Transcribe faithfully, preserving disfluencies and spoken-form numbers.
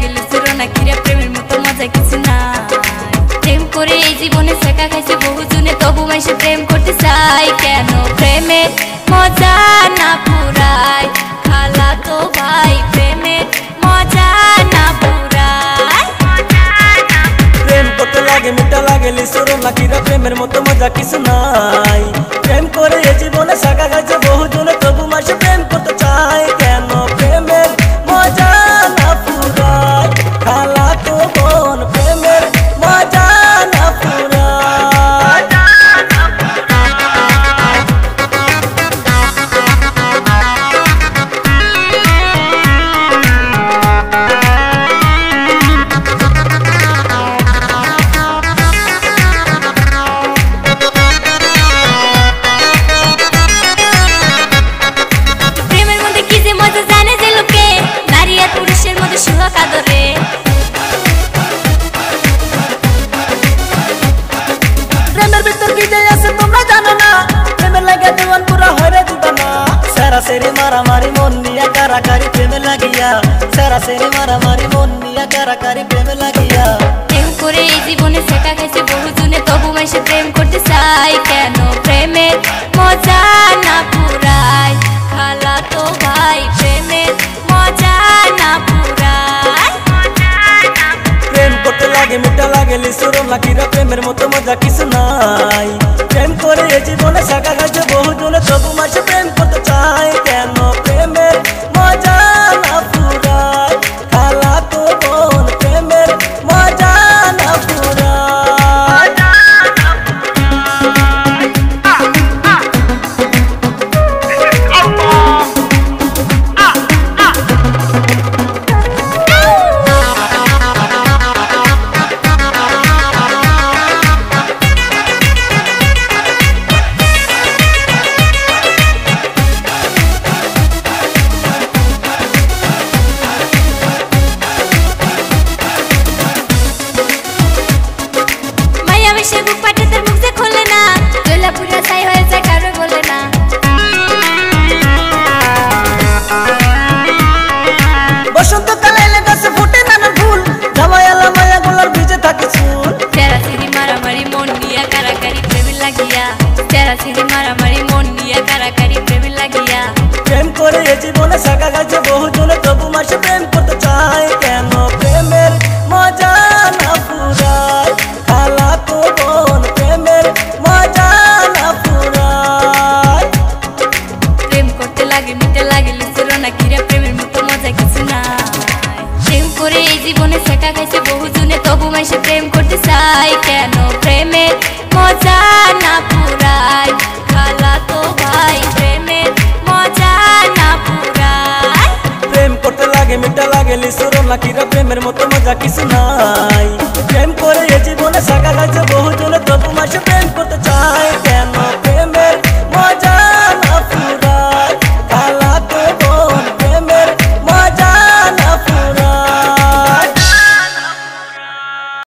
লিচুরো না কিরে প্রেমের মতো মজা কিছু নাই। প্রেম করে এই জীবনে শেখা খাইছে বহু জনে, তবু মাইসে প্রেম করতে চাই কেন? প্রেমের মজা না পুরাই খালা তো ভাই, প্রেমের মজা না পুরাই। প্রেম করতে লাগে মিঠা লাগে লিচুরো না কিরে প্রেমের মতো মজা কিছু নাই। প্রেম করে এই জীবনে শেখা খাইছে বহু জনে, তবু মাইসে প্রেম করতে চাই কেন? প্রেমের মজা না পুরাই খালা তো বোন, প্রেমের মজা না পুরাই। প্রেমের মধ্যে কি যে মজা জানে যে লোকে, নারী আর পুরুষের মধ্যে সুহাগ আদরে। প্রেমের ভিতর কি যে আছে তোমরা জানো না, প্রেমের লাগে জীবন পুরা হয়ে দিবানা। সারা সেরি মারামারি মন নিয়া কারাকারি প্রেমে লাগিয়া, সারা সেরি মারামারি মন নিয়া কারাকারি প্রেমে লাগিয়া। প্রেম করে এই জীবনে শেখা খাইছে বহু জনে, তবু মাইসে প্রেম করতে চাই কেন? প্রেমের মজা না পুরাই খালা তো ভাই, প্রেমের মজা না পুরাই। প্রেম করতে লাগে মিঠা লাগে লিচুরো না কিরে প্রেমের মতো মজা কিছু নাই। প্রেম করে এই জীবনে শেখা খাইছে বহু জনে, তবু মাইসে প্রেম করতে চাই কেন? প্রেমের মজা না পুরাই খালা তো বোন, প্রেমের মজা না পুরাই। মাইয়া বেশে বুক পাটে তার মুখ যে খোলে না, দোলা পুরা ছাই হয়ে যায় কারো বলে না। বসন্তকালে এলে গাছে ফুটে নানা ফুল, জামাইয়ালা মায়া গোলার ভিজে থাকে চুল। তেরা সিঁড়ি মারামারি মন নিয়া কারাকারি প্রেমে লাগিয়া, তেরা সিঁড়ি মারামারি মন নিয়া কারাকারি প্রেমে লাগিয়া। প্রেম করে এই জীবনে শেখা খাইছে বহু জনে, তবু মাসে প্রেম করতে চাই কেন? প্রেমের মজা না পুরাই খালা তো বোন, প্রেমের মজা না পুরাই। প্রেম করতে লাগে মিঠা লাগে লিচুরো না কিরে প্রেমের মতো মজা কিছু নাই। প্রেম করে এই জীবনে শেখা খাইছে বহু জনে, তবু মাইসে প্রেম করতে চাই কেন? প্রেমের মজা না পুরাই খালা তো ভাই, প্রেমের মজা না পুরাই। প্রেম করতে লাগে মিঠা লাগে লিচুরো না কিরে প্রেমের মতো মজা কিছু নাই। প্রেম করে এই জীবনে শেখা খাইছে বহু জনে, তবু মাসে প্রেম করতে চাই।